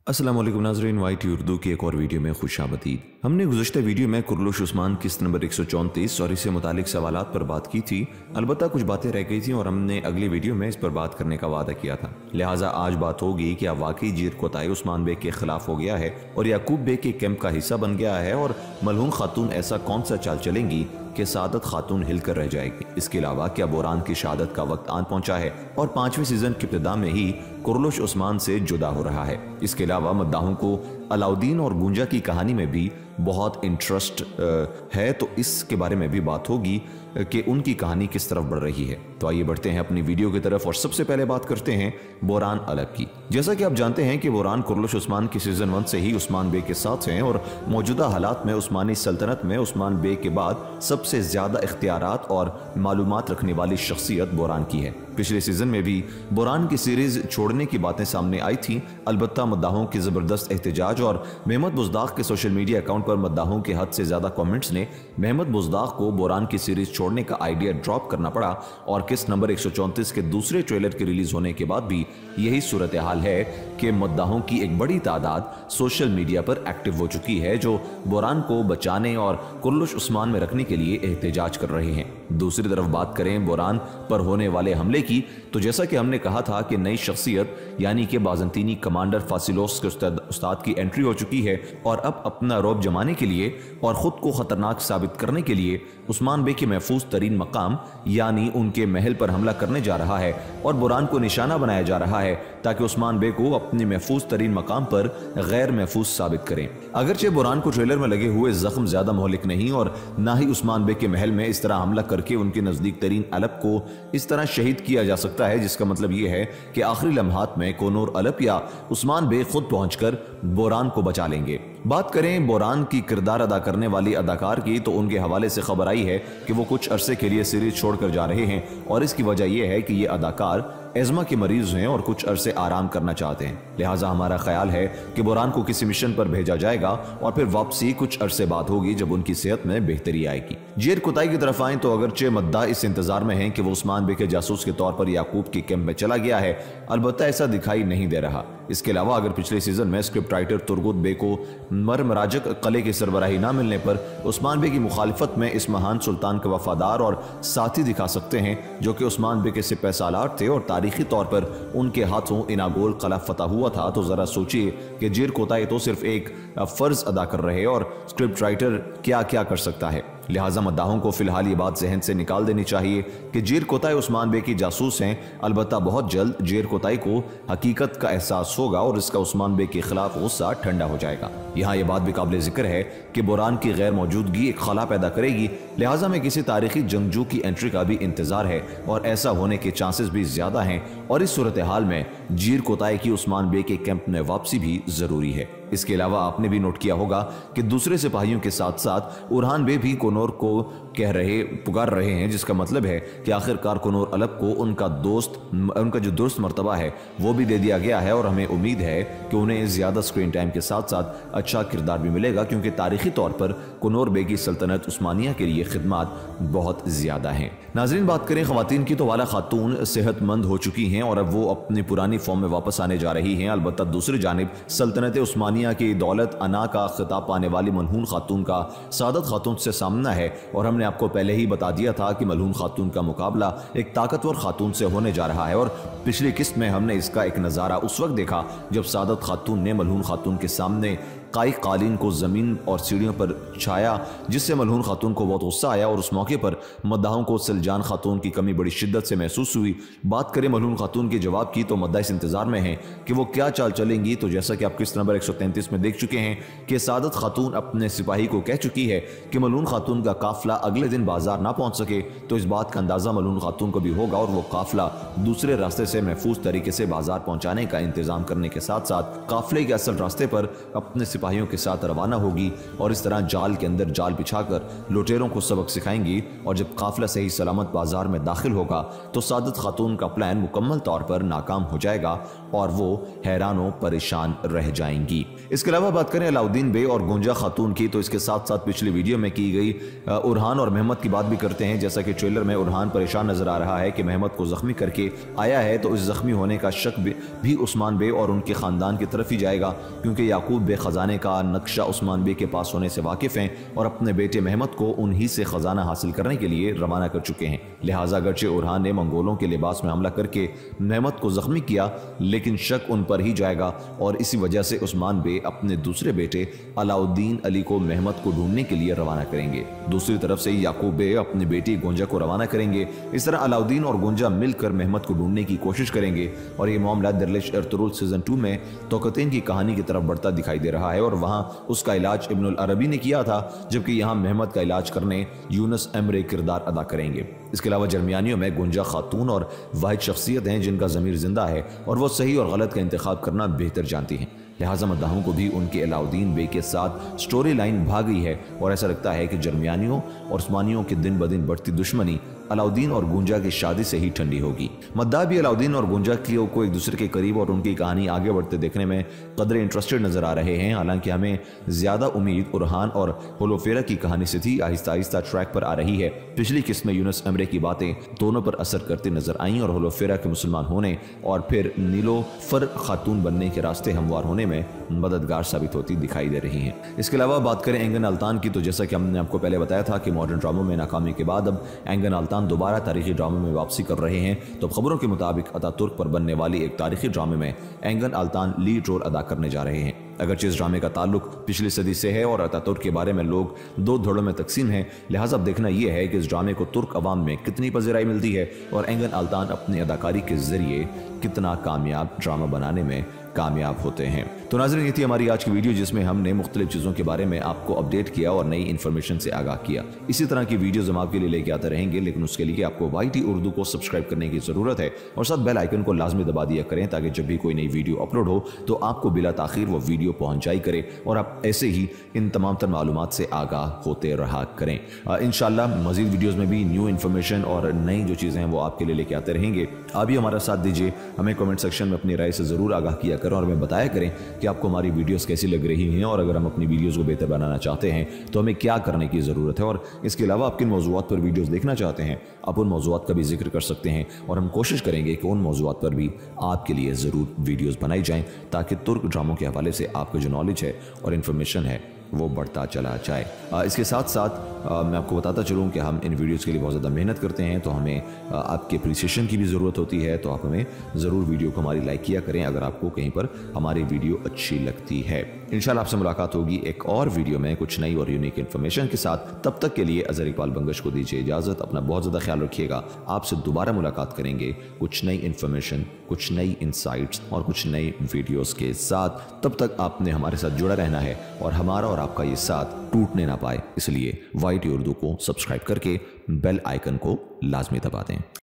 अस्सलाम वालेकुम नाज़रीन, वाईटी उर्दू की एक और वीडियो में खुशामदीद। हमने गुज़श्ता वीडियो में कुर्लुश उस्मान किस्त नंबर 134 और इससे मुतालिक सवालात पर बात की थी। अलबत्ता कुछ बातें रह गई थी और हमने अगली वीडियो में इस पर बात करने का वादा किया था। लिहाजा आज बात होगी कि वाकई जीर कोताई उस्मान बेग के खिलाफ हो गया है और याकूब बेग के कैंप का हिस्सा बन गया है, और मलहून खातून ऐसा कौन सा चाल चलेंगी कि सादत खातून हिलकर रह जाएगी। इसके अलावा क्या बोरान की शहादत का वक्त आन पहुंचा है और 5वें सीजन की इब्तिदा में ही कुर्लुश उस्मान से जुदा हो रहा है। इसके अलावा मद्दाहों को अलाउद्दीन और गुंजा की कहानी में भी बहुत इंटरेस्ट है, तो इसके बारे में भी बात होगी कि उनकी कहानी किस तरफ बढ़ रही है। तो आइए बढ़ते हैं अपनी वीडियो की तरफ और सबसे पहले बात करते हैं बोरान अलग की। जैसा कि आप जानते हैं कि बोरान कुर्लुश उस्मान की सीजन 1 से ही उस्मान बेग के साथ हैं और मौजूदा हालात में उस्मानी सल्तनत में उस्मान बेग के बाद सबसे ज्यादा इख्तियारात और मालूमात रखने वाली शख्सियत बोरान की है। पिछले सीजन में भी बोरान की सीरीज छोड़ने की बातें सामने आई थी। अलबत्ता मद्दाहों की जबरदस्त एहतजाज और महमद बुज़दाग के सोशल मीडिया अकाउंट पर मद्दाहों के हद से ज्यादा कमेंट्स ने महमद बुज़दाग को बोरान की सीरीज छोड़ने का आइडिया ड्रॉप करना पड़ा, और किस्त नंबर 134 के दूसरे ट्रेलर के रिलीज होने के बाद भी यही सूरत हाल है कि मद्दाहों की एक बड़ी तादाद सोशल मीडिया पर एक्टिव हो चुकी है, जो बोरान को बचाने और कुर्लुश उस्मान में रखने के लिए एहतजाज कर रहे हैं। दूसरी तरफ बात करें बोरान पर होने वाले हमले की, तो जैसा कि हमने कहा था कि नई शख्सियत यानी कि बाज़ंतीनी कमांडर फासिलोस के उस्ताद की एंट्री हो चुकी है, और अब अपना रौब जमाने के लिए और ख़ुद को ख़तरनाक साबित करने के लिए उस्मान बेग के महफूज तरीन मकाम यानी उनके महल पर हमला करने जा रहा है और बोरान को निशाना बनाया जा रहा है ताकि उस्मान बेग को अपने महफूज तरीन मकाम पर गैर महफूज साबित करें। अगरचे बोरान को ट्रेलर में लगे हुए जख्म ज्यादा मोहलिक नहीं और ना ही उस्मान बेग के महल में इस तरह हमला करके उनके नजदीक तरीन अलप को इस तरह शहीद किया जा सकता है, जिसका मतलब यह है कि आखिरी लम्हात में कोनूर अलप या उस्मान बेग खुद पहुंचकर बोरान को बचा लेंगे। बात करें बोरान की किरदार अदा करने वाली अदाकार की, तो उनके हवाले से खबर आई है कि वो कुछ अरसे के लिए सीरीज छोड़कर जा रहे हैं, और इसकी वजह यह है कि ये अदाकार एज़मा के मरीज हैं और कुछ अरसे आराम करना चाहते हैं। लिहाजा हमारा ख्याल है कि बोरान को किसी मिशन पर भेजा जाएगा और फिर वापसी कुछ अरसे बाद होगी जब उनकी सेहत में बेहतरी आएगी। जीर कोताई की तरफ आए तो अगरचे मद्दा इस इंतजार में हैं कि वो उस्मान बेग के जासूस के तौर पर याकूब के कैंप में चला गया है, अलबत्ता ऐसा दिखाई नहीं दे रहा। इसके अलावा अगर पिछले सीजन में स्क्रिप्ट राइटर तुर्गुत बेग को मरमराजक कले की सरबराही न मिलने पर उस्मान बेग की मुखालिफत में इस महान सुल्तान के वफादार और साथी दिखा सकते हैं, जो कि उस्मान बेग के सिपह सालार थे और तारीखी तौर पर उनके हाथों इनागोल कला फतह हुआ था, तो जरा सोचिए कि जीर कोताई तो सिर्फ एक फर्ज अदा कर रहे और स्क्रिप्ट राइटर क्या क्या कर सकता है। लिहाजा मद्दाहों को फिलहाल ये बात जहन से निकाल देनी चाहिए कि जीर कोताई उस्मान बेग की जासूस हैं। अलबत्ता बहुत जल्द जीर कोताई को हकीकत का एहसास होगा और इसका उस्मान बेग के खिलाफ गुस्सा ठंडा हो जाएगा। यहाँ यह बात भी काबिल जिक्र है कि बोरान की गैर मौजूदगी एक खला पैदा करेगी, लिहाजा में किसी तारीखी जंगजू की एंट्री का भी इंतजार है और ऐसा होने के चांसेस भी ज्यादा हैं, और इस सूरत हाल में जीर कोताई की उस्मान बेग के कैंप में वापसी भी जरूरी है। इसके अलावा आपने भी नोट किया होगा कि दूसरे सिपाहियों के साथ साथ उरहान बेग भी कोनोर को पुकार रहे हैं, जिसका मतलब है कि आखिरकार कोनोर अलप को उनका जो दुरुस्त मर्तबा है वो भी दे दिया गया है, और हमें उम्मीद है कि उन्हें ज्यादा स्क्रीन टाइम के साथ साथ अच्छा किरदार भी मिलेगा, क्योंकि तारीखी तौर पर कोनोर बेग की सल्तनत उस्मानिया के लिए खिदमत बहुत ज्यादा हैं। नाजरीन, बात करें खवातीन की तो वाला खातून सेहतमंद हो चुकी हैं और अब वो अपनी पुरानी फॉर्म में वापस आने जा रही हैं। अलबत्ता दूसरी जानिब सल्तनत उस्मानिया की दौलत अना का खिताब पाने वाली मलहून खातून का सादत खातून से सामना है, और हमने आपको पहले ही बता दिया था कि मलहून खातून का मुकाबला एक ताकतवर खातून से होने जा रहा है, और पिछली किस्त में हमने इसका एक नज़ारा उस वक्त देखा जब सादत खातून ने मलहून खातून के सामने काई कालीन को जमीन और सीढ़ियों पर छाया, जिससे मलहून खातून को बहुत गुस्सा आया और उस मौके पर मद्दाहों को सलजान खातून की कमी बड़ी शिद्दत से महसूस हुई। बात करें मलहून खातून के जवाब की, तो मद्दा इस इंतजार में है कि वो क्या चाल चलेंगी। तो जैसा कि आप किस्त नंबर 133 में देख चुके हैं कि सादत खातून अपने सिपाही को कह चुकी है कि मलहून खातून का काफिला अगले दिन बाजार ना पहुंच सके, तो इस बात का अंदाजा मलहून खातून को भी होगा और वो काफिला दूसरे रास्ते से महफूज तरीके से बाजार पहुंचाने का इंतजाम करने के साथ साथ काफिले के असल रास्ते पर अपने सिपाहियों के साथ रवाना होगी और इस तरह जाल के अंदर जाल बिछाकर लुटेरों को सबक सिखाएंगी। और जब काफिला सही सलामत बाजार में दाखिल होगा तो सादत खातून का प्लान मुकम्मल तौर पर नाकाम हो जाएगा और वो हैरान परेशान रह जाएंगी। इसके अलावा बात करें अलाउद्दीन बे और गुंजा खातून की, तो इसके साथ साथ पिछली वीडियो में की गई उरहान और महमद की बात भी करते हैं। जैसा कि ट्रेलर में उरहान परेशान नजर आ रहा है कि महमद को जख्मी करके आया है, तो इस जख्मी होने का शक भी उस्मान बे और उनके खानदान की तरफ ही जाएगा, क्योंकि याकूब बे खजाने का नक्शा उस्मान बे के पास होने से वाकिफ हैं और अपने बेटे महमद को उन्हीं से खजाना हासिल करने के लिए रवाना कर चुके हैं। लिहाजा अगरचे उरहान ने मंगोलों के लिबास में हमला करके महमद को जख्मी किया, लेकिन शक उन पर ही जाएगा और इसी वजह से उस्मान बे अपने दूसरे बेटे अलाउद्दीन अली को महमद को ढूंढने के लिए रवाना करेंगे। दूसरी तरफ से याकूब बे अपनी बेटी गोंजा को रवाना करेंगे। इस तरह अलाउद्दीन और गोंजा मिलकर महमद को ढूंढने की कोशिश करेंगे और ये मामला दरलिश एर्तुगरुल सीजन 2 में तोकतैन की कहानी की तरफ बढ़ता दिखाई दे रहा है और वहां उसका इलाज इब्नुल अरबी ने किया था, जबकि यहाँ महमद का इलाज करने यूनुस एमरे किरदार अदा करेंगे। इसके अलावा जर्मियानियों में गुंजा खातून और वाहिद शख्सियत हैं जिनका ज़मीर जिंदा है और वो सही और गलत का इंतखाब करना बेहतर जानती हैं। लिहाजा मद्दाहों को भी उनके अलाउद्दीन बे के साथ स्टोरी लाइन भाग गई है और ऐसा लगता है कि जर्मियानियों और उस्मानियों की दिन ब दिन बढ़ती दुश्मनी अलाउद्दीन और गुंजा की शादी से ही ठंडी होगी। मद्दाह भी अलाउद्दीन और गुंजा को एक दूसरे के करीब और उनकी कहानी आगे बढ़ते देखने में कदरे इंटरेस्टेड नजर आ रहे हैं। हालांकि हमें ज्यादा उम्मीद उरहान और होलोफेरा की कहानी से थी। आहिस्ता आहिस्ता ट्रैक पर आ रही है। पिछली किस्त में यूनुस एमरे की बातें दोनों पर असर करती नजर आई और होलोफेरा के मुसलमान होने और फिर नीलोफर खातून बनने के रास्ते हमवार होने में मददगार साबित होती दिखाई दे रही हैं। इसके अलावा बात करें एंगन अल्तान की, तो जैसा कि हमने आपको पहले बताया था कि मॉडर्न ड्रामों में नाकामी के बाद अब एंगन अल्तान दोबारा तारीखी ड्रामे में वापसी कर रहे हैं। तो खबरों के मुताबिक अतातुर्क पर बनने वाली एक तारीखी ड्रामे में एंगन अल्तान लीड रोल अदा करने जा रहे हैं। अगरचे इस ड्रामे का ताल्लुक पिछली सदी से है और अतातुर्क के बारे में लोग दो धड़ों में तकसीम हैं। लिहाजा अब देखना यह है कि इस ड्रामे को तुर्क अवाम में कितनी पज़ीराई मिलती है और एंगन अल्तान अपनी अदाकारी के जरिए कितना कामयाब ड्रामा बनाने में कामयाब होते हैं। तो नाज़रीन, ये थी हमारी आज की वीडियो जिसमें हमने मुख्तलिफ चीज़ों के बारे में आपको अपडेट किया और नई इन्फॉर्मेशन से आगाह किया। इसी तरह की वीडियोस हम आपके लिए लेके आते रहेंगे, लेकिन उसके लिए आपको YT उर्दू को सब्सक्राइब करने की ज़रूरत है और साथ बेल आइकन को लाजमी दबा दिया करें ताकि जब भी कोई नई वीडियो अपलोड हो तो आपको बिला ताखीर वो वीडियो पहुँच जाई करे और आप ऐसे ही इन तमाम तर मालूमात से आगाह होते रहा करें। इंशाल्लाह मज़ीद वीडियोज़ में भी न्यू इन्फॉर्मेशन और नई जो चीज़ें हैं वो आपके लिए लेके आते रहेंगे। आप भी हमारा साथ दीजिए, हमें कमेंट सेक्शन में अपनी राय से ज़रूर आगाह किया करें और हमें बताया करें कि आपको हमारी वीडियोस कैसी लग रही हैं और अगर हम अपनी वीडियोस को बेहतर बनाना चाहते हैं तो हमें क्या करने की ज़रूरत है। और इसके अलावा आप किन मौज़ूआत पर वीडियोस देखना चाहते हैं, आप उन मौज़ूआत का भी जिक्र कर सकते हैं और हम कोशिश करेंगे कि उन मौज़ूआत पर भी आपके लिए ज़रूर वीडियोस बनाई जाएं ताकि तुर्क ड्रामों के हवाले से आपका जो नॉलेज है और इन्फॉर्मेशन है वो बढ़ता चला जाए। इसके साथ साथ मैं आपको बताता चलूँ कि हम इन वीडियोज़ के लिए बहुत ज़्यादा मेहनत करते हैं, तो हमें आपके अप्रिसिएशन की भी ज़रूरत होती है। तो आप हमें ज़रूर वीडियो को हमारी लाइक किया करें अगर आपको कहीं पर हमारी वीडियो अच्छी लगती है। इंशाल्लाह आपसे मुलाकात होगी एक और वीडियो में कुछ नई और यूनिक इन्फॉर्मेशन के साथ। तब तक के लिए अज़हर इकबाल बंगश को दीजिए इजाज़त। अपना बहुत ज़्यादा ख्याल रखिएगा। आपसे दोबारा मुलाकात करेंगे कुछ नई इन्फॉर्मेशन, कुछ नई इंसाइट्स और कुछ नई वीडियोज़ के साथ। तब तक आपने हमारे साथ जुड़ा रहना है और हमारा और आपका ये साथ टूटने ना पाए, इसलिए YT उर्दू को सब्सक्राइब करके बेल आइकन को लाजमी दबा दें।